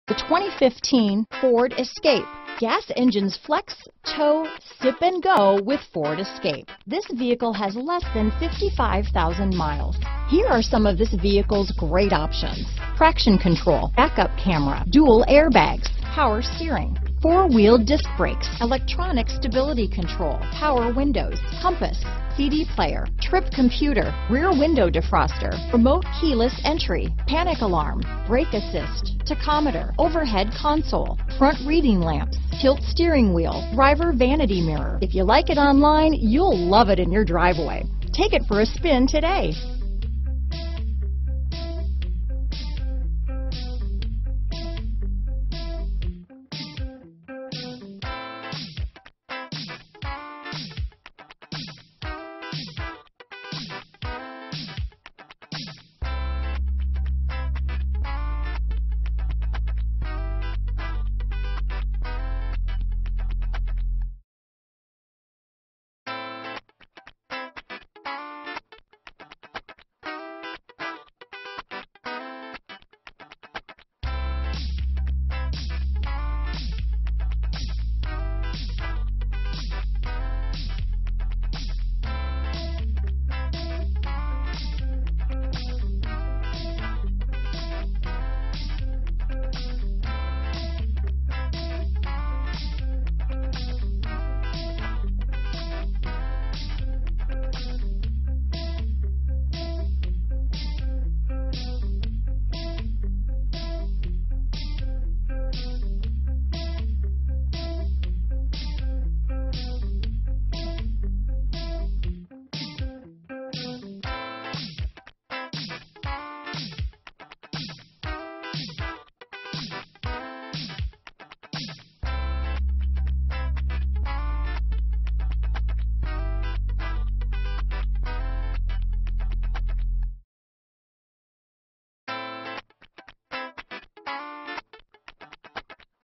The 2015 Ford Escape. Gas engines flex, tow, sip and go with Ford Escape. This vehicle has less than 55,000 miles. Here are some of this vehicle's great options: traction control, backup camera, dual airbags, power steering, four-wheel disc brakes, electronic stability control, power windows, compass, CD player, trip computer, rear window defroster, remote keyless entry, panic alarm, brake assist, tachometer, overhead console, front reading lamps, tilt steering wheel, driver vanity mirror. If you like it online, you'll love it in your driveway. Take it for a spin today.